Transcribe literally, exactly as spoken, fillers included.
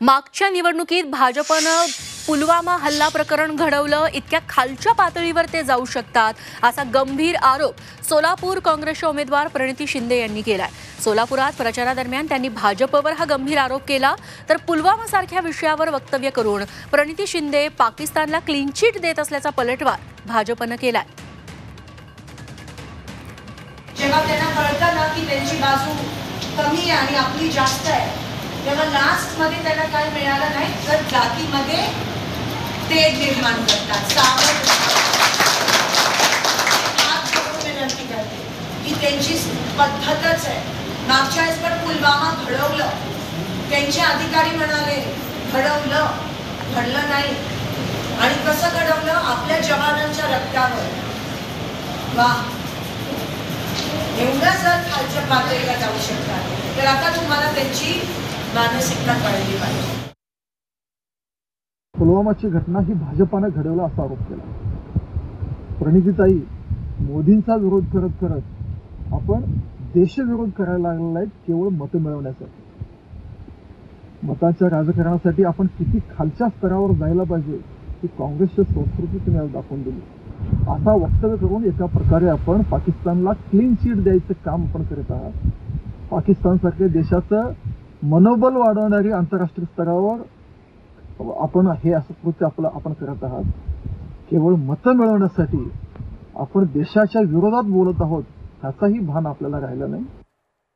मागच्या निवडणुकीत भाजपनं पुलवामा हल्ला प्रकरण घडवलं, इतक्या खालच्या पातळीवर ते जाऊ शकतात असा गंभीर आरोप सोलापूर काँग्रेसच्या उमेदवार प्रणिती शिंदे यांनी केलाय। सोलापुरात प्रचारादरम्यान त्यांनी भाजपवर हा गंभीर आरोप केला, तर पुलवामा सारख्या विषयावर वक्तव्य करून प्रणिती शिंदे पाकिस्तानला क्लीन चिट देत असल्याचा पलटवार भाजपनं केलाय। जेव्हा त्यांना कळतं ना की त्यांची बाजू कमी आहे आणि आपली जास्त आहे, तेव्हा लास्ट मध्ये त्यांना काय मिळालं नाही तर जातीमध्ये तेढ निर्माण करतात। सावध हात जोडून विनंती करते की त्यांची पद्धतच आहे। मागच्या वेळेस पण पुलवामा घडवलं, त्यांचे अधिकारी म्हणाले घडवलं, घडलं नाही। आणि कसं घडवलं? आपल्या जवानांच्या रक्तावर। वा, एवढा जर खालच्या पातळीला जाऊ शकतात तर आता तुम्हाला त्यांची मानसिकता कळली पाहिजे। पुलवामाची घटना ही भाजपाने घडवला असा आरोप केला। प्रणितीताई मोदींचा विरोध करत करत आपण देशविरोध करायला लागलेला आहे, केवळ मतं मिळवण्यासाठी। मताच्या राजकारणासाठी आपण किती खालच्या स्तरावर जायला पाहिजे ही काँग्रेसची संस्कृती तुम्ही आज दाखवून दिली। असा वक्तव्य करून एका प्रकारे आपण पाकिस्तानला क्लीन चिट द्यायचं काम आपण करत आहात। पाकिस्तानसारख्या देशाचं मनोबल वाढवणारी आंतरराष्ट्रीय स्तरावर आपण हे असं कृत्य आपलं आपण करत आहात। केवळ मतं मिळवण्यासाठी आपण देशाच्या विरोधात बोलत आहोत, ह्याचाही भान आपल्याला राहिलं नाही।